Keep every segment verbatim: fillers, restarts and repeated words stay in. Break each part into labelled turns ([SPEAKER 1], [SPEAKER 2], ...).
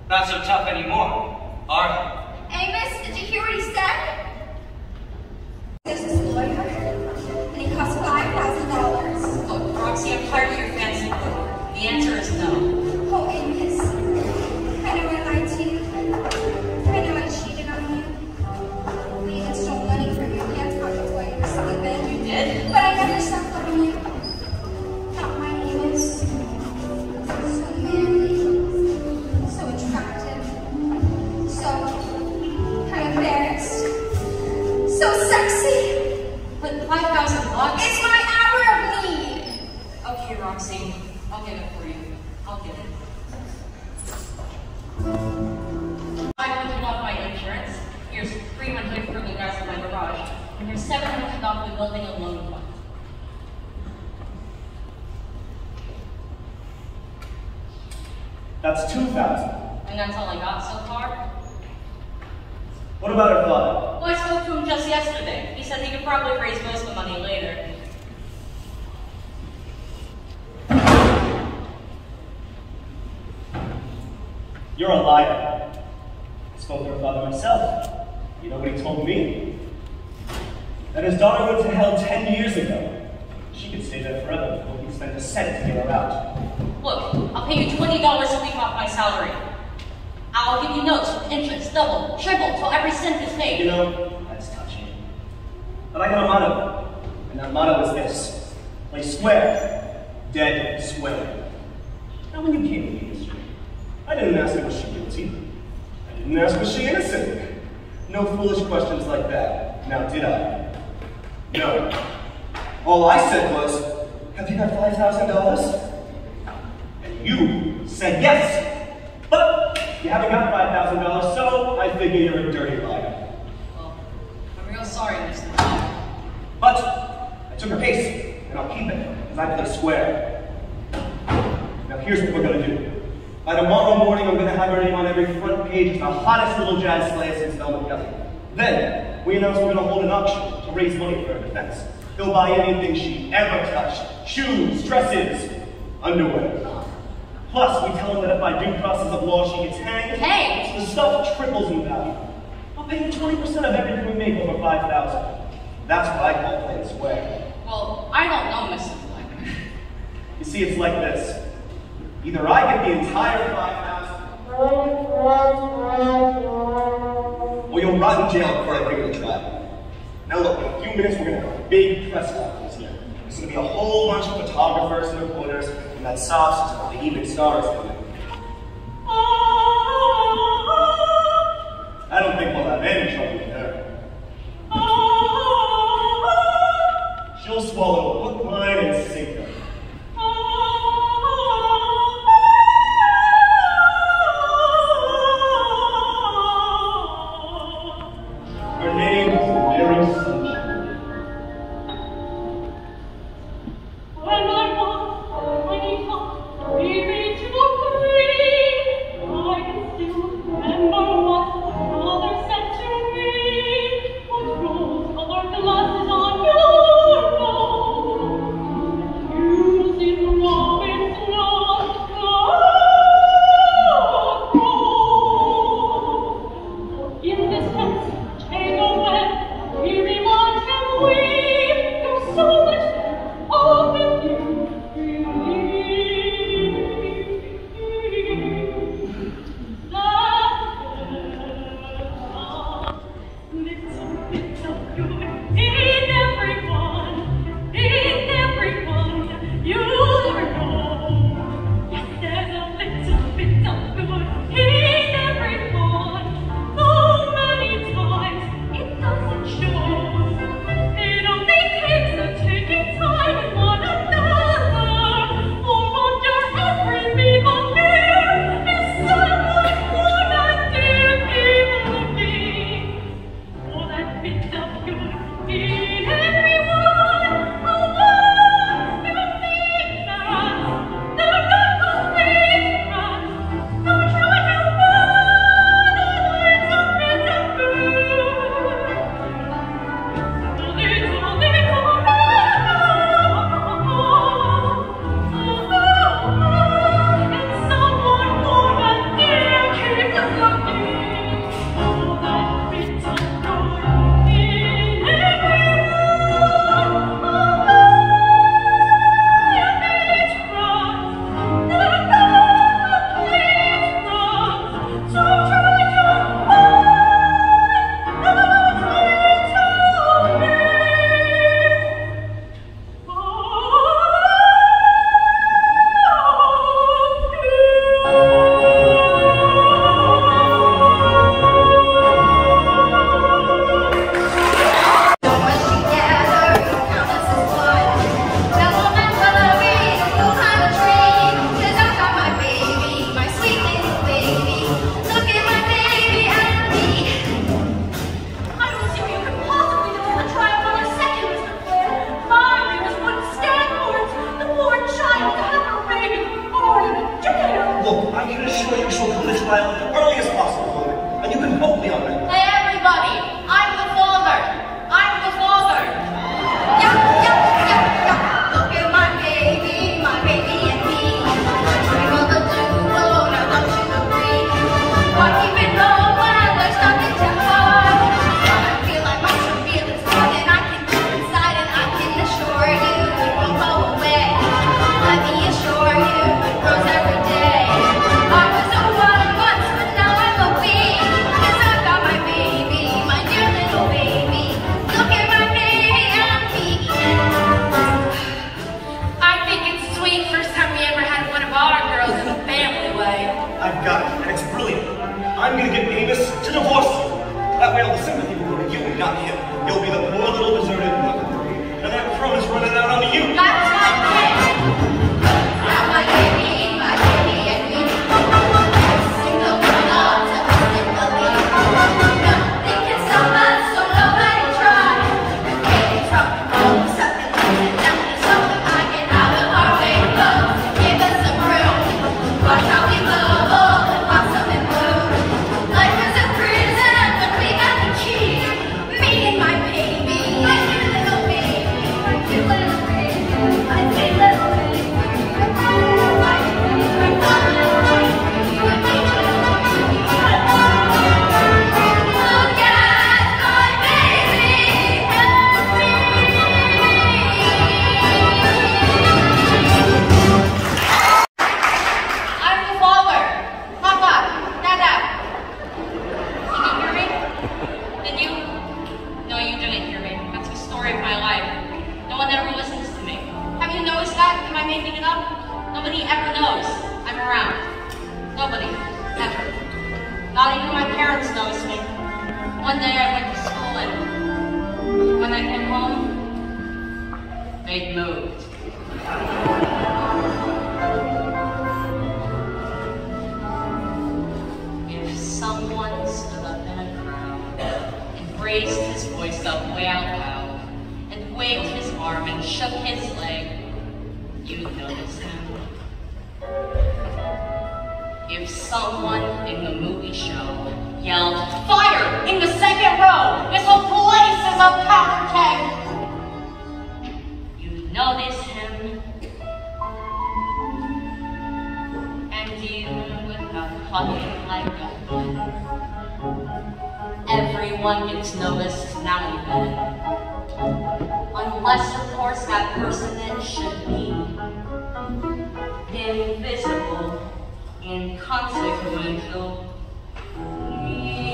[SPEAKER 1] Not so tough anymore, are
[SPEAKER 2] Amos, did you hear what he said? There's this lawyer, and he costs five thousand dollars.
[SPEAKER 3] Look, Roxy, I'm tired of your fancy work. The answer is no.
[SPEAKER 2] Oh, Amos, I know I lied to you. I know I cheated on you. I even stole money from your pants pockets while you were sleeping.
[SPEAKER 3] You did?
[SPEAKER 2] But I never stopped loving you. Not my Amos. So manly, so attractive, so I'm embarrassed, so sexy.
[SPEAKER 3] But five thousand bucks?
[SPEAKER 2] It's my hour of need.
[SPEAKER 3] Okay, Roxy, I'll get it for you. I'll get it. five hundred off my insurance. Here's three hundred for the guys in my garage. And here's seven hundred off the building and loan fund.
[SPEAKER 4] That's two thousand.
[SPEAKER 3] And that's all I got so far?
[SPEAKER 4] What about her father?
[SPEAKER 3] Well, I spoke to him just yesterday. He said he could probably raise most of the money later.
[SPEAKER 4] You're a liar. I spoke to her father myself. You know what he told me? That his daughter went to hell ten years ago. She could stay there forever before he spent a cent to get her out.
[SPEAKER 3] Look, I'll pay you twenty dollars a week off my salary. I'll give you notes with interest, double, triple, till every cent is paid.
[SPEAKER 4] You know, that's touching. But I got a motto, and that motto is this: play square, dead square. Now when you came to the industry, I didn't ask her was she guilty. I didn't ask was she innocent. No foolish questions like that. Now did I? No. All I said was, have you got five thousand dollars? And you said yes. But you haven't got five thousand dollars, so I figure you're a dirty liar.
[SPEAKER 3] Well, I'm real sorry, Mister Bob.
[SPEAKER 4] But I took her case, and I'll keep it, because I play square. Now here's what we're going to do. By tomorrow morning, I'm going to have her name on every front page as the hottest little jazz slayer since Velvet Kelly. Then, we announce we're going to hold an auction to raise money for her defense. He'll buy anything she ever touched. Shoes, dresses, underwear. Plus, we tell him that if by due process of law she gets hanged,
[SPEAKER 3] Hey!
[SPEAKER 4] the stuff triples in value. I'll pay you twenty percent of everything we make over five thousand dollars. That's what I call playing square.
[SPEAKER 3] Well, I don't know, Mister Blackman.
[SPEAKER 4] You see, it's like this. Either I get the entire five thousand dollars, or you'll rot in jail before I bring you to trial. Now look, in a few minutes we're going to have a big press conference here. There's going to be a whole bunch of photographers and reporters, and that sauce is the evening stars coming. I don't think we'll have any trouble with her. She'll swallow a hook, line, and sinker. Her name is Mary Sunshine.
[SPEAKER 5] When I walk, when he talks, we reach for free. I can still remember what father said to me. Put rose-colored glasses on your nose.
[SPEAKER 4] I can assure you she'll come to trial as early as possible, and you can quote me on that.
[SPEAKER 3] Hey, everybody! I'm the father! I'm the father!
[SPEAKER 2] Yup, yup, yup, yup. Look at my baby, my baby and me. Dream of a duo, now don't you agree? Why keep it low when there's nothing to hide? I feel like my true feelings more than I can keep inside, and I can assure you it won't go away. Let me assure you it grows every day. I was a one once, but now I'm a bee. 'Cause I've got my baby, my dear little baby. Look at my baby and me.
[SPEAKER 3] I think it's sweet first time we ever had one of our girls in a family way.
[SPEAKER 4] I've got it, and it's brilliant. I'm gonna get Amos to divorce you. That way all the sympathy will go to you and not him. You'll be the poor little deserted mother, and that crumb is running out onto you.
[SPEAKER 3] That's my kid!
[SPEAKER 2] Now my baby, my baby and me. Single love to simply. Nothing can stop us, so nobody try. Getting from home, something like that. So I get out of our way, folks. Give us some room. Watch how we bubble and blossom and bloom. Life is a prison, but we got the key. Me and my baby, my dear little baby, my cute little baby, my sweet little baby. Look at my baby and
[SPEAKER 3] I'm the father! Papa! Dada! Did you hear me? Did you? No, you didn't hear me. That's the story of my life. No one ever listens to me. Have you noticed that? Am I making it up? Nobody ever knows I'm around. Nobody. Ever. Not even my parents notice me. One day I went to school and when I came home, they'd moved. If someone stood up in a crowd and raised his voice up way out loud and waved his arm and shook his leg, you'd notice him. If someone in the movie show yelled, "Fire! In the second row! This whole place is a powder keg!" you'd notice him. And even without clucking like a hen, everyone gets noticed now and then. Unless, of course, that person then should be invisible, inconsequential. Me.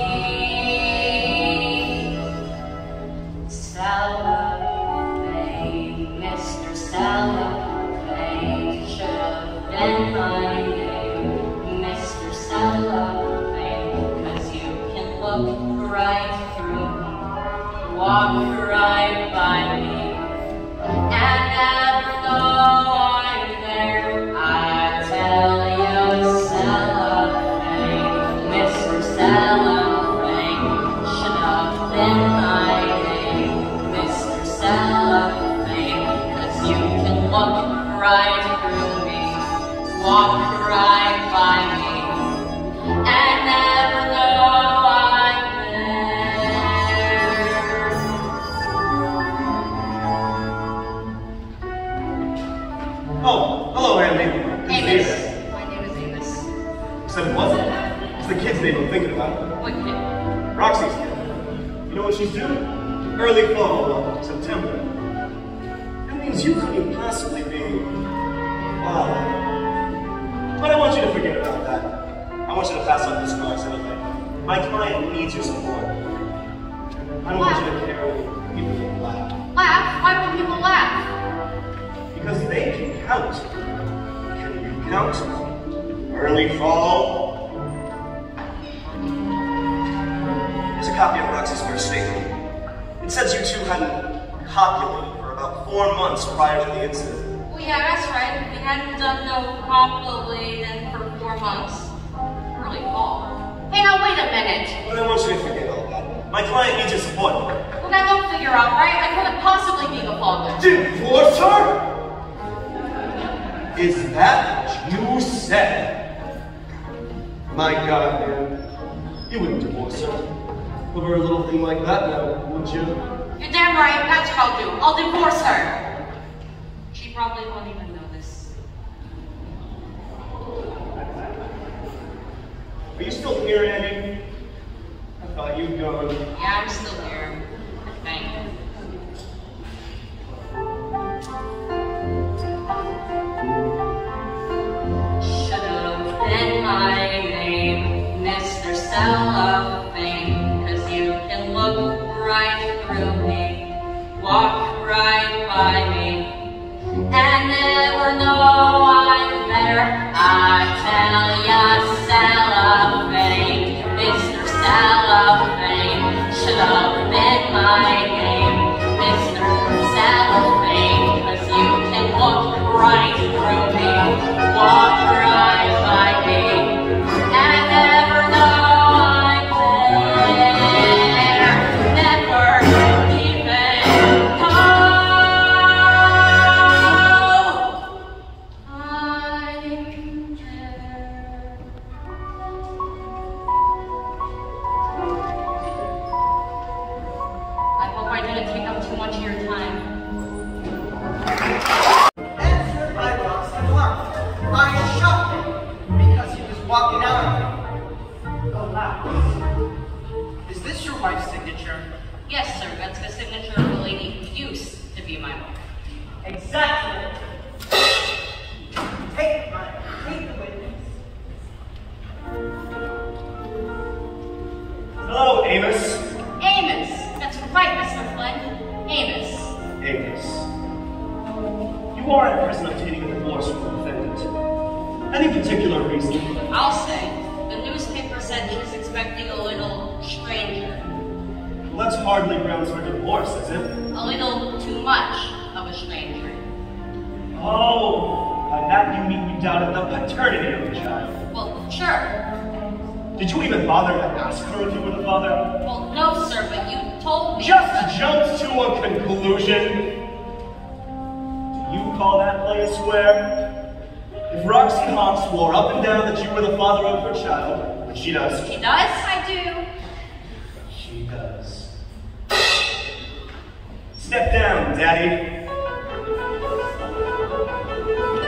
[SPEAKER 3] Cellophane, Mister Cellophane should have been my name, Mister Cellophane, 'cause you can look right through me, walk right by me, and never know I'm there. I tell you, Cellophane, Mister Cellophane should have been my name, Mister Cellophane, 'cause you can look right through me, walk right by me, and never know I'm there.
[SPEAKER 4] Oh, hello, Andy.
[SPEAKER 3] Amos. My name is Amos.
[SPEAKER 4] You said it wasn't? It's the kid's name I'm thinking about.
[SPEAKER 3] What kid?
[SPEAKER 4] Roxy's kid. You know what she's due? Early fall, September. That means you couldn't possibly be... Wow. But I want you to forget about that. I want you to pass on this class anyway. My client needs your support. I don't want you to care when people laugh.
[SPEAKER 3] Laugh? Why would people laugh?
[SPEAKER 4] Because they can count. Can you count? Early fall. Here's a copy of Roxy's first statement. It says you two hadn't copulated for about four months prior to the incident.
[SPEAKER 3] Well, yeah, that's right. We hadn't done no copulating for four months. Early fall. Hey, now wait a minute.
[SPEAKER 4] But I want you to forget all that. My client needs your support.
[SPEAKER 3] Well, now don't figure out, right? I couldn't possibly be the father.
[SPEAKER 4] Divorce her? Is that what you said? My God, man. You wouldn't divorce her over a little thing like that now, would you?
[SPEAKER 3] You're damn right, that's what I'll do. I'll divorce her. She probably won't even know this.
[SPEAKER 4] Are you still here, Andy? I thought you'd gone.
[SPEAKER 3] Yeah, I'm still here. I think. Should have been my name, Mister Cellophane, 'cause you can look right through me, walk right by me, and never know I'm there. I tell ya, Cellophane, Mister Cellophane, should have been my name, Mister Cellophane, 'cause you can look right through me, walk right by me, and never know I'm there. Never even know I'm there. I hope I didn't take up too much of your time.
[SPEAKER 6] Answered by Roxanne Clark. I shot him because he was walking out on me. Alas. Is this your wife's signature?
[SPEAKER 3] Yes, sir, that's the signature of a lady who used to be my wife.
[SPEAKER 6] Exactly. Take my take the witness.
[SPEAKER 4] Hello, Amos.
[SPEAKER 3] Amos! That's right, Mister Flynn. Amos.
[SPEAKER 4] Amos. You are in prison obtaining a divorce from the defendant. Any particular reason?
[SPEAKER 3] I'll say. The newspaper said she's expecting a little stranger.
[SPEAKER 4] Well, that's hardly grounds for divorce, is it?
[SPEAKER 3] A little too much of a stranger.
[SPEAKER 4] Oh, by that you mean you doubted the paternity of the child.
[SPEAKER 3] Well, sure.
[SPEAKER 4] Did you even bother to ask her if you were the father?
[SPEAKER 3] Well, no, sir, but you told me.
[SPEAKER 4] Just jumped to a conclusion? Do you call that play a square? If Roxy Hawk swore up and down that you were the father of her child, which she does.
[SPEAKER 3] She does? I do.
[SPEAKER 4] She does. Step down, Daddy.